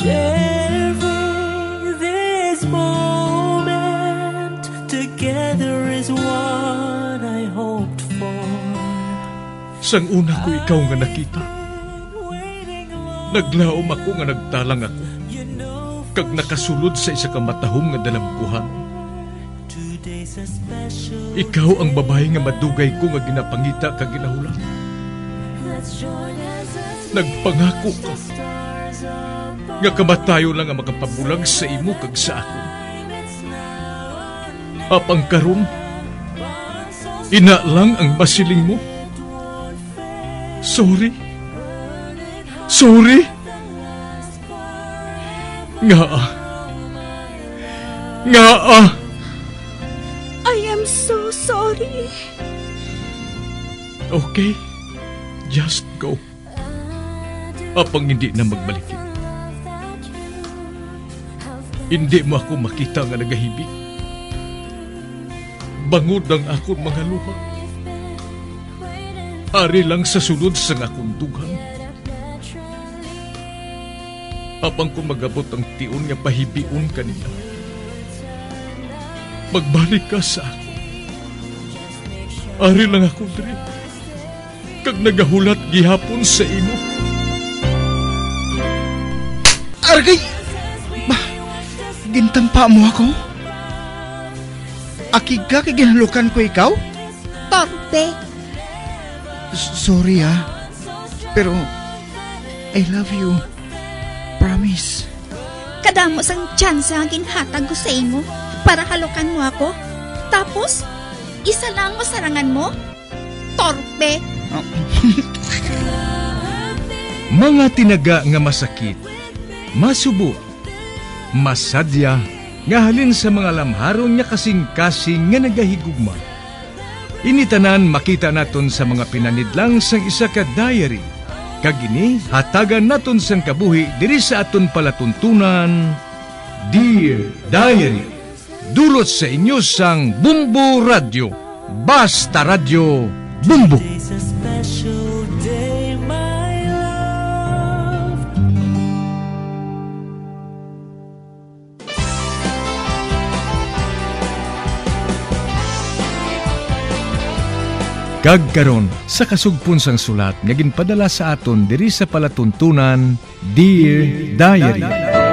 Sharing this moment together is what I hoped for. Sang una ko ikaw nga nakita, naglaom ako nga nagtalang ako, kag nakasulod sa isa ka matahom nga dalangguhan. Ikaw ang babae nga madugay ko nga ginapangita kag ginahulan. Nagpangako ka nga kamatayo lang ang makapabulag sa imo kag sa ako. Apang karon, ina lang ang masiling mo. Sorry. Nga. I am so sorry. Okay, just go. Apang hindi na magbalikin. Hindi mo ako makita nga nagahibig. Bangod ang akong mga luha. Ari lang sa sulod sa akong dughan. Apang kung magabot ang tiun nga pahibiun kanila, magbalik ka sa ako. Ari lang ako diri, kag nagahulat gihapon sa imo. Argay! Gintampa mo ako? Akig ka kay ginalukan ko ikaw? Torpe. Sorry pero I love you. Promise. Kadamo sang chance ang ginhatag ko sa imo para halukan mo ako. Tapos, isa lang mo sarangan mo? Torpe. Mga tinaga nga masakit, masubo, masadya, nga halin sa mga lamharon niya kasing-kasing nga nagahigugma. Initanan makita naton sa mga pinanidlang sang isa ka diary. Kagini, hatagan naton sang kabuhi diri sa aton palatuntunan. Dear Diary, dulot sa inyo sang Bumbo Radio. Basta Radio Bumbo. It's a special day, my love. Kagkaron sa kasugpon sang sulat nga ginpadala sa aton diri sa palatuntunan, Dear Diary.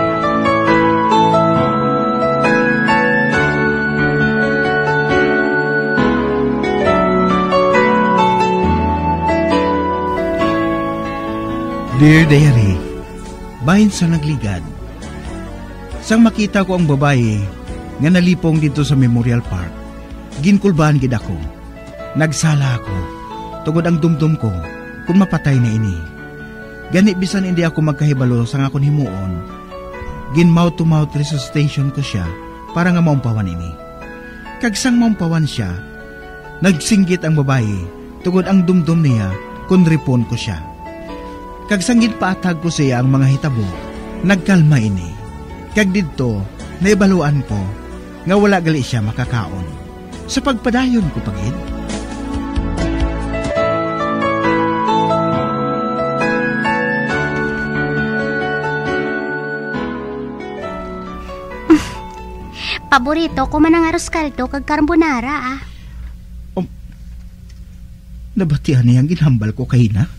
Dear Diary, bahin sa nagligad. Sang makita ko ang babae nga nalipong dito sa Memorial Park, ginkulbahan gid ako. Nagsala ako, tungod ang dumdum ko kung mapatay na ini. Gani bisan hindi ako magkahibalo sa nga akong himuon, gin mouth-to-mouth resuscitation ko siya para nga maumpawan ini. Kagsang maumpawan siya, nagsinggit ang babae, tungod ang dumdum niya kung ripon ko siya. Kagsang ginpaatag ko siya ang mga hitabo, nagkalma ini. Kag didto, naibaluan ko nga wala gali siya makakaon. Sa pagpadayon ko pagid. Paborito ko man ang arroz caldo kag carbonara Nabatihan niyang ginhambal ko kay na.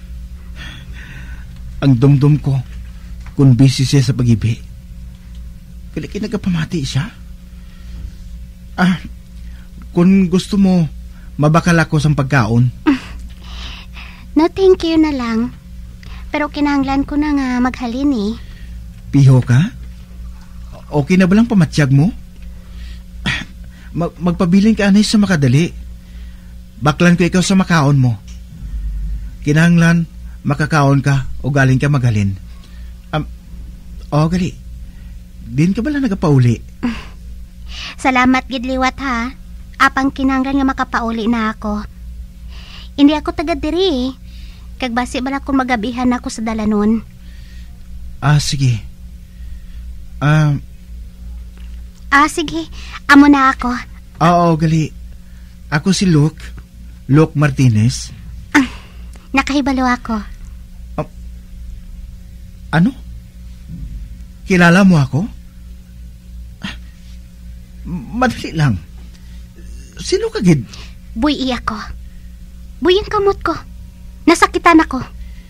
Ang dumdum ko kung busy siya sa pag-ibi. Kaya nagkapamati siya. Kung gusto mo, mabakal ako sa pagkaon. No, thank you na lang. Pero kinahanglan ko na nga maghalin eh. Piho ka? Okay na ba lang pamatsyag mo? Magpabiling ka anay sa makadali. Baklan ko ikaw sa makaon mo. Kinahanglan, makakaon ka o galing ka maghalin. Gali. Din ka ba lang nagapauli? Salamat gid liwat ha. Apang kinahanglan nga makapauli na ako. Hindi ako taga diri. Kag basi bala kung magabihan ako sa dalanon. Sige. Sige. Amo na ako. Oo, gali. Ako si Luke Martinez. Nakahibalo ako. Ano? Kilala mo ako? Madali lang. Sino ka, gid? Buy iya ko. Buy ang kamot ko. Nasakitan ako.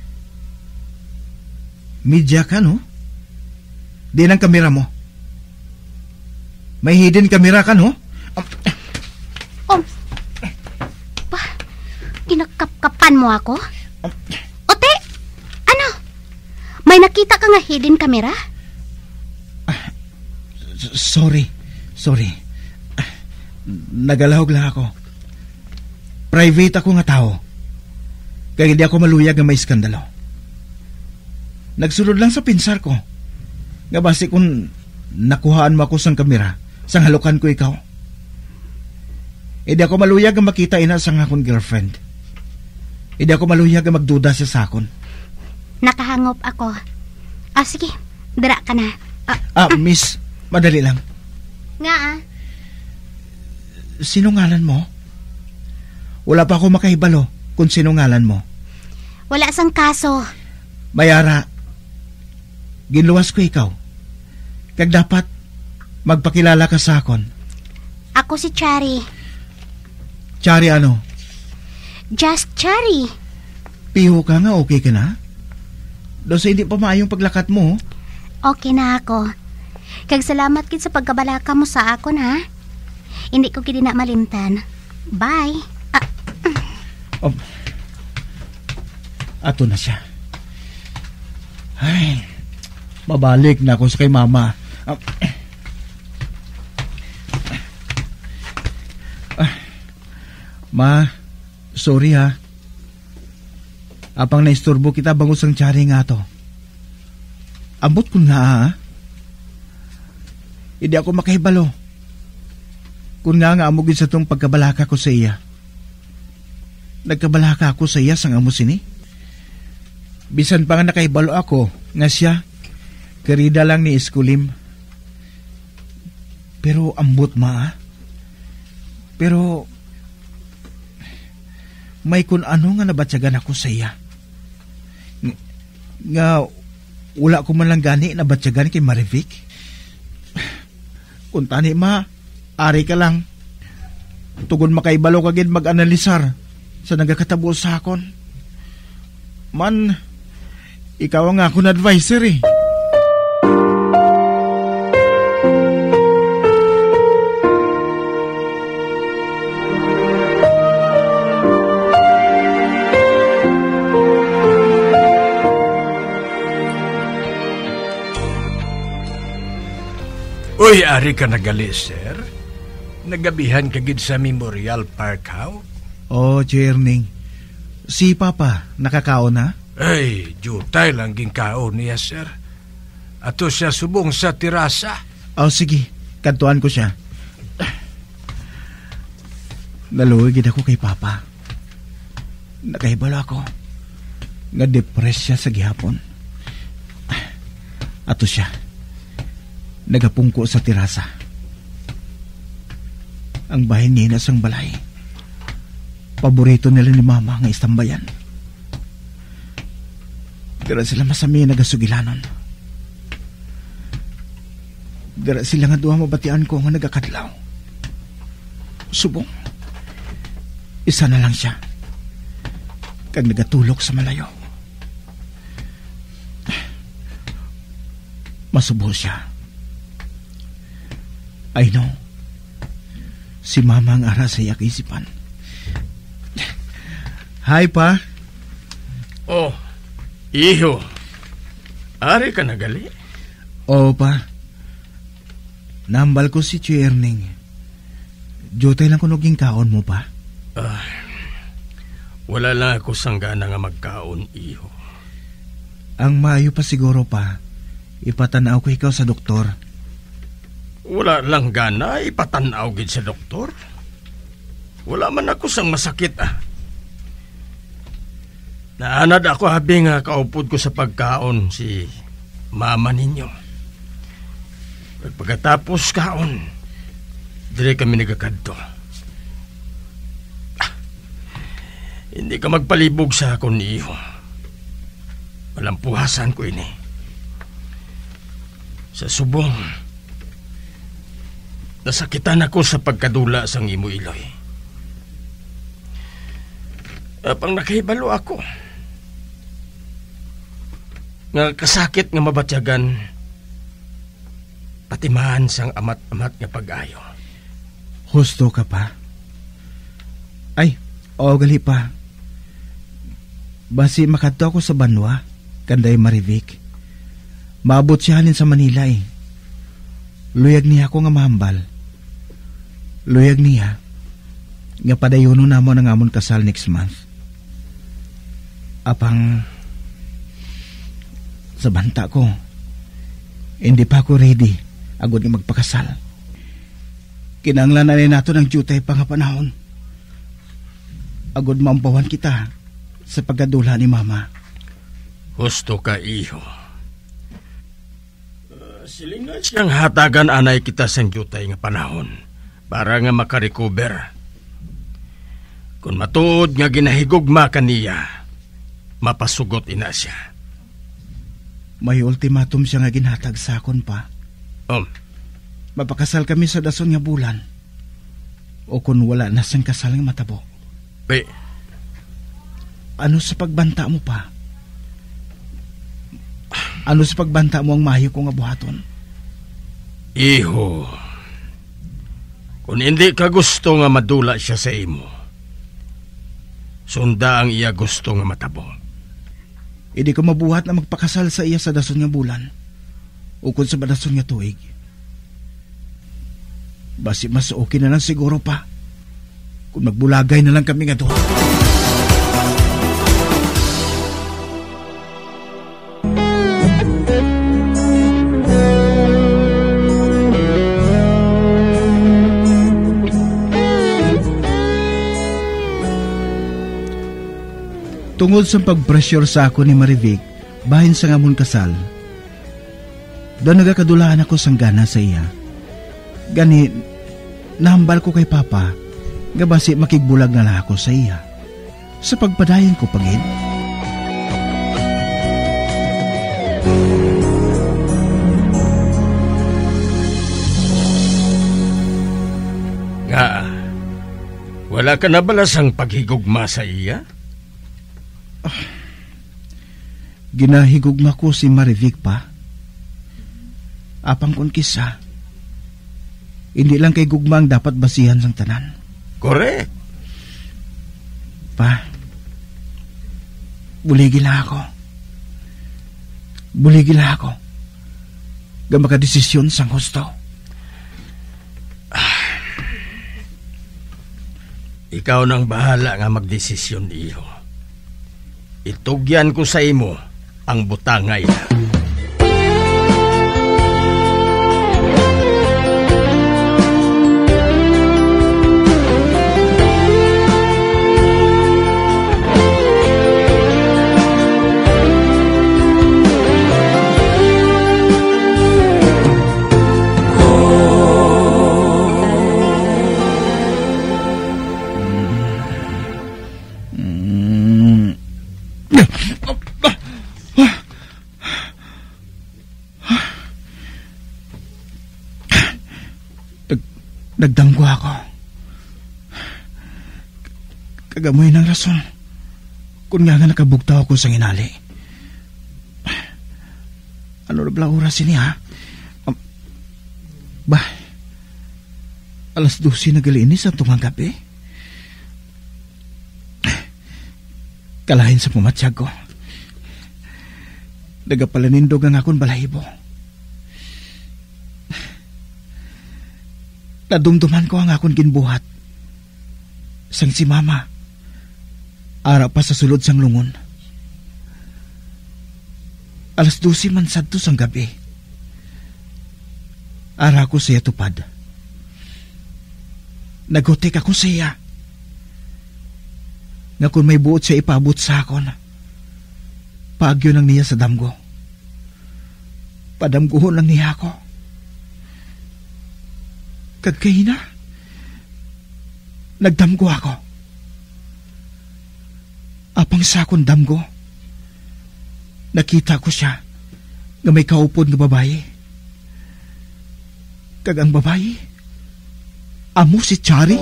Media ka, no? Di ng kamera mo. May hidden camera ka, no? Kinakapkapan mo ako? Ote, ano? May nakita ka nga hidden camera? Sorry. Nagalahog lang ako. Private ako nga tao. Kaya hindi ako maluyag nga may iskandalo. Nagsulod lang sa pinsar ko. Nga basi kung nakuhaan mo ako sang kamera, sang halukan ko ikaw. Hindi ako maluyag nga makita ina sang akong girlfriend. Hindi ako maluyag nga magduda siya sa akon. Nakahangop ako. Sige, dira ka na. Miss, madali lang. Nga Sino ngalan mo? Wala pa ako makahibalo kung sino ngalan mo. Wala sang kaso. Mayara, ginluwas ko ikaw. Kag dapat magpakilala ka sa akon. Ako si Chari. Chari ano? Just Chari. Piho ka nga, okay ka na? Doon sa hindi pa maayong paglakat mo. Okay na ako. Kag salamat kid sa pagkabalaka mo sa akon, ha? Hindi ko kidi na malimtan. Bye. Ato na siya. Ay, mabalik na ako sa kay mama. Ma, sorry ha. Apang naisturbo kita bangus ang Chari nga to. Ambot ko nga ha. Hindi ako makahibalo. Kung nga amugin sa tong pagkabalaka ko sa iya. Nagkabalaka ako sa iya sang amo sini. Bisan pa nga nakahibalo ako nga siya karida lang ni Iskulim. Pero ambot ma. Pero may kun ano nga nabatyagan ako sa iya. Nga wala ko man lang gani nabatyagan kay Marivic. Kung tani ma, ari ka lang. Tugon makaibalo kagid mag-analisar sa nagakatabo sa akon. Man, ikaw ang akong advisor eh. Uy, ari ka nagali, sir. Nagabihan ka gid sa Memorial Park, how? Oh, Cherning. Si Papa, nakakaon na? Ay, jutay lang ginkaon niya, sir. Ato siya subong sa tirasa. Oh, sige. Kantuan ko siya. Naluwagid ako kay Papa. Nakahibalo ako. Nga-depress siya sa gihapon. Ato siya. Nagapungko sa tirasa. Ang bahay niya na sang balay. Paborito nila ni Mama nga istambayan. Dira sila masami nagasugilanon. Dira sila nga duha mabatian ko nga nagakadlaw. Subong. Isa na lang siya. Kag nagatulok sa malayo. Masubo siya. I know. Si Mama ang ara sa iyak isipan. Hi, Pa. Oh, iho. Ari ka nagali? Oo, Pa. Nambal ko si Cherning. Jotay lang ko naging kaon mo, Pa. Wala lang ako sanggana nga magkaon, iho. Ang maayo pa siguro, Pa. Ipatanaw ko ikaw sa doktor. Wala lang gana ipatanaw gid sa doktor. Wala man ako sang masakit Naanad ako habi nga kaupod ko sa pagkaon si mama ninyo. Pagkatapos kaon, dire kami nagakadto. Hindi ka magpalibog sa akon, iho. Walang puhasan ko ini. Sa subong, nasakitan ako sa pagkadula sang imo Iloy. Apang nakahibalo ako nga kasakit nga mabatyagan patimaan sang amat-amat nga pag-ayo. Husto ka pa? Ay, gali pa. Basi makadto ako sa Banwa, kanday Marivic. Maabot siya halin sa Manila eh. Luyag niya ako nga mahambal. Luyag niya nga padayono namo ng amon kasal next month. Apang sa banta ko, hindi pa ako ready agad nga magpakasal. Kinanglan na nato ng jutay pa nga panahon. Agad mampawan kita sa pagkadula ni Mama. Husto ka, iho. Silingan siyang hatagan anay kita sa jutay nga panahon para nga makarecover. Kung matuod nga ginahigugma kaniya, mapasugot ina siya. May ultimatum siya nga ginhatag sa akon pa. Mapakasal kami sa dason nga bulan. O kung wala na sang kasal nga matabo. Ano sa pagbanta mo pa? Ano sa pagbanta mo ang mayo ko nga buhaton? Iho, kung hindi ka gusto nga madula siya sa imo, sunda ang iya gusto nga matabo. Hindi ko mabuhat na magpakasal sa iya sa dason nga bulan o kung sa dason nga tuig. Basi mas okay na lang siguro pa kung magbulagay na lang kami nga doon. Tungod sa pag-pressure sa ako ni Marivic bahin sa ngamon kasal, doon nagakadulaan ako sang gana sa iya. Gani, nahambal ko kay Papa nga basi makigbulag na lang ako sa iya sa pagpadayon ko pagid. Nga, wala ka na balasang paghigugma sa iya? Ginahigugma ko si Marivic pa. Apang kun kisa, hindi lang kay gugma ang dapat basihan sang tanan. Correct. Pa, buligila ako. Buligila ako. Ga makadesisyon sang husto. Ikaw nang bahala nga magdesisyon, iho. Itugyan ko sa imo ang butangay na. Nagdanggo ako. Kagamoy ng rason. Kung nga nakabugtaw ako sa inali. Ano na bala oras ini ha? Alas 12 na galinis ang tungang gabi. Kalahin sa pumatsyag ko. Nagapalanindog ang akong balahibo. Nadumduman ko ang akong ginbuhat. Sang si Mama, ara pa sa sulod sang lungon. Alas 12 man sadto sang gabi. Ara ko siya tupad. Nagotek ako siya. Nga kung may buot siya ipabot sa akon, paagyo lang niya sa damgo. Padamguhon lang niya ako. Kagkahina, nagdamgo ako. Apang sa akong damgo, nakita ko siya nga may kaupod nga babae. Kag ang babayi, amo si Chari.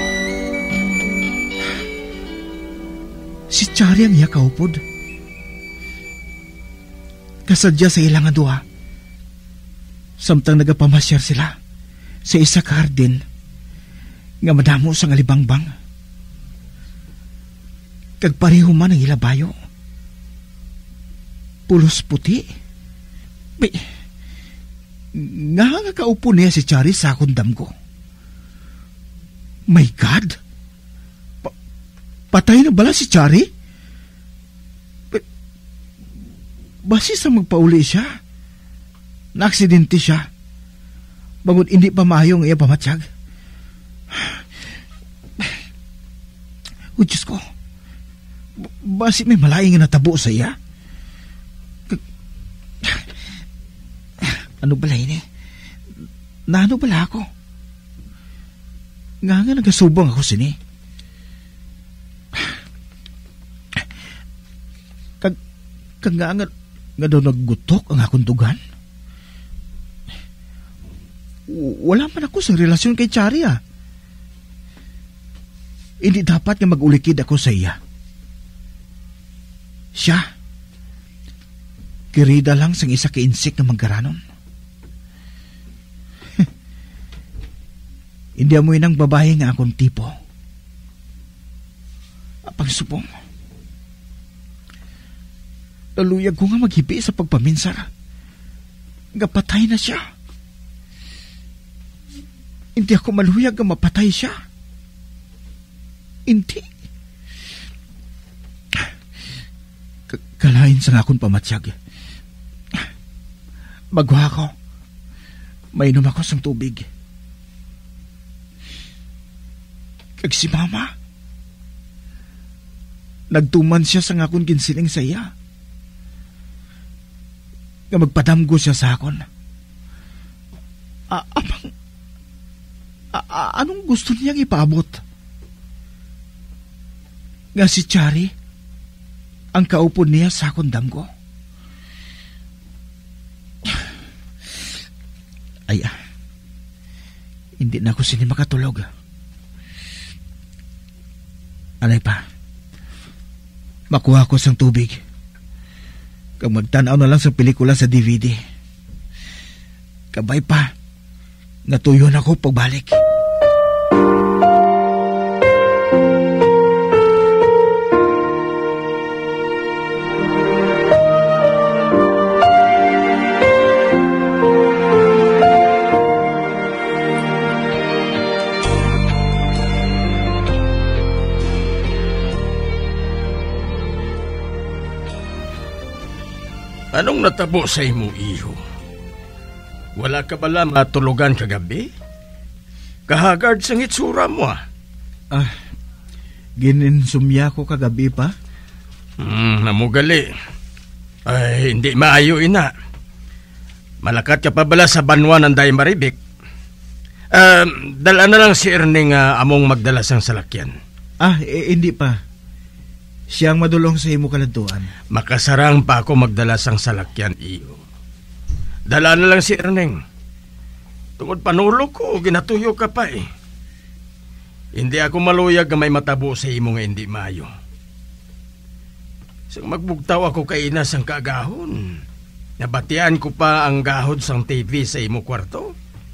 Si Chari ang iya kaupod. Kasadya sa ilang adua. Samtang nagapamasyar sila sa isa ka hardin nga madamo sa ngalibangbang. Kag pareho man ang ilabayo. Pulos puti. Nga kaupo niya si Chari sa akong damgo. My God! Patay na bala si Chari? Basi sa magpauli siya. Naaksidente siya. Bangod hindi pa maayo ang iya pamatsyag. Diyos ko. Basi may malaing nga natabo sa iya. Ano bala ini? Naano bala ako? Nga nagasubang ako sini. Kag nga daw naggutok ang akong dugan. Wala man ako sa relasyon kay Chari ah. Hindi dapat nga mag-ulikid ako sa iya. Siya, kirida lang sang isa ka-insik na manggaranon. Hindi amoy ng babae nga akong tipo. Apang supong. Laluyag ko nga maghipi sa pagpaminsar. Nga patay na siya. Hindi ako maluyag nga mapatay siya. Hindi. Kalain sa akong pamatsyag. Magwa ako. Mainom ako sang tubig. Kag si Mama. Nagtuman siya sa akong ginsiling sa iya. Nga magpadamgo siya sa akon. Anong gusto niyang ipaabot? Nga si Chari ang kaupo niya sa akong damgo. Ay, hindi na ako sini makatulog. Anay pa, makuha ko sang tubig. Kag magtanaw na lang sa pelikula sa DVD. Kabay pa, natuyo na ako pagbalik. Anong natabo sa imo, iho? Wala ka bala matulugan kagabi? Kahagard sa ngitsura mo ah. Gininsumya ko kagabi pa. Namugali. Ay, hindi maayo ina. Malakat ka pa bala sa banwa ng Day Maribik. Dala na lang si Erning among magdala sang salakyan. Hindi pa. Siyang madulong sa imo kaladtuan. Makasarang pa ako magdala sang salakyan, iyo. Dala na lang si Erneng. Tungod panulog ko, ginatuyo ka pa eh. Hindi ako maluyag na may matabo sa imo nga hindi mayo. Sang magbugtaw ako kay ina sang kagahon. Nabatian ko pa ang gahod sang TV sa imo kwarto.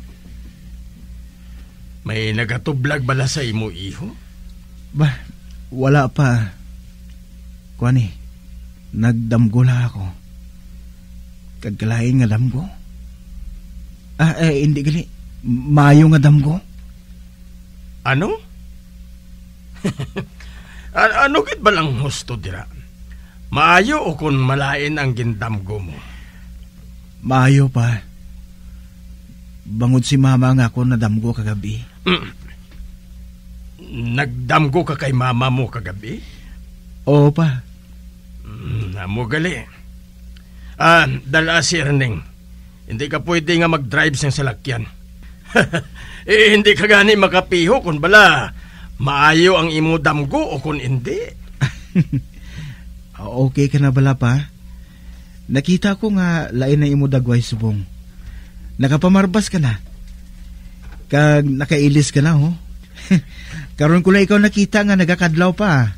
May nagatublag bala sa imo, iho? Wala pa. Kuani, nagdamgo lang ako. Kagkalain nga damgo. Hindi gali. Mayo nga damgo. Ano? Ano git ba lang husto dira? Maayo o kung malain ang gindamgo mo? Maayo pa. Bangod si Mama nga ako nadamgo kagabi. Nagdamgo ka kay Mama mo kagabi? Oo pa. Namugali. Dala si Erneng. Hindi ka pwede nga mag-drive sa salakyan. Hindi ka gani makapiho kung bala maayo ang imo damgo o kung hindi. Okay ka na bala pa? Nakita ko nga lain na imo dagway subong. Nakapamarbas ka na. Kag nakailis ka na, ho. Karon ko lang ikaw nakita nga nagakadlaw pa.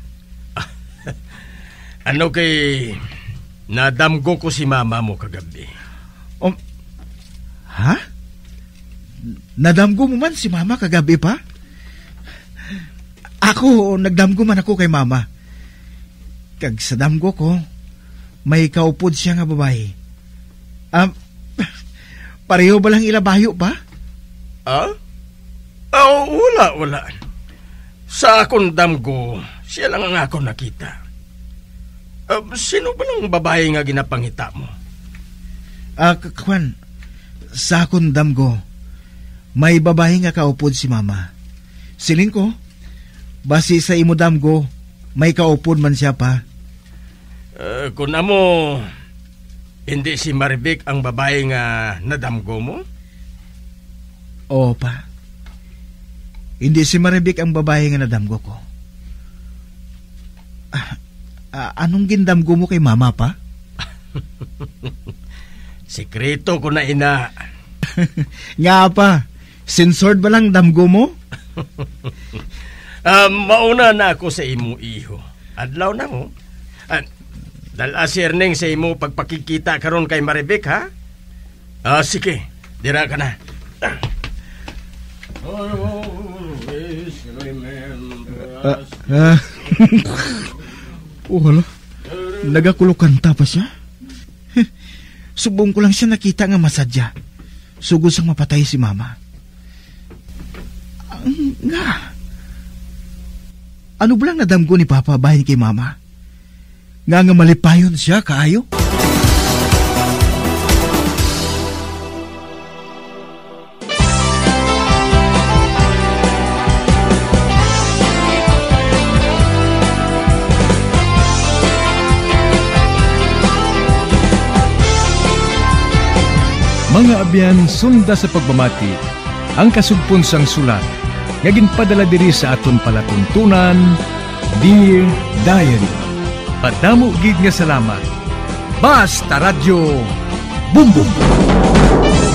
Ano kay nadamgo ko si mama mo kagabi. Ha? Nadamgo mo man si mama kagabi pa? Ako, nagdamgo man ako kay mama. Kag sa damgo ko, may kaupod siya nga babae. Pareho ba lang ilabayo pa? Wala. Sa akong damgo, siya lang ang ako nakita. Sino ba lang babae nga ginapangita mo? Kwan, sa akong damgo, may babae nga kaupod si mama. Siling ko, basi sa imo damgo, may kaupod man siya pa. Kung amo, hindi si Maribik ang babae nga nadamgo mo? Oo pa. Hindi si Maribik ang babae nga nadamgo ko. Anong gindamgo mo kay mama pa? Sikreto ko na ina. Nga pa, censored ba lang damgo mo? Mauna na ako sa imo iho. Adlaw na mo. Dalasir ning sa imo pagpakikita karon kay Maribik, ha? Sige, dira ka na. Always remember us. Hala, nagakulukan pa siya. Subong ko lang siya nakita nga masadya. Sugod sang mapatay si mama. Nga. Ano ba lang nadamgo ni Papa bahin kay mama? Nga malipayon siya, kaayo? Mga abyan, sunda sa pagmamati, ang kasugpon sang sulat, nga ginpadala diri sa aton palatuntunan, Dear Diary. Padamo gid nga salamat. Basta Radio Bumbum.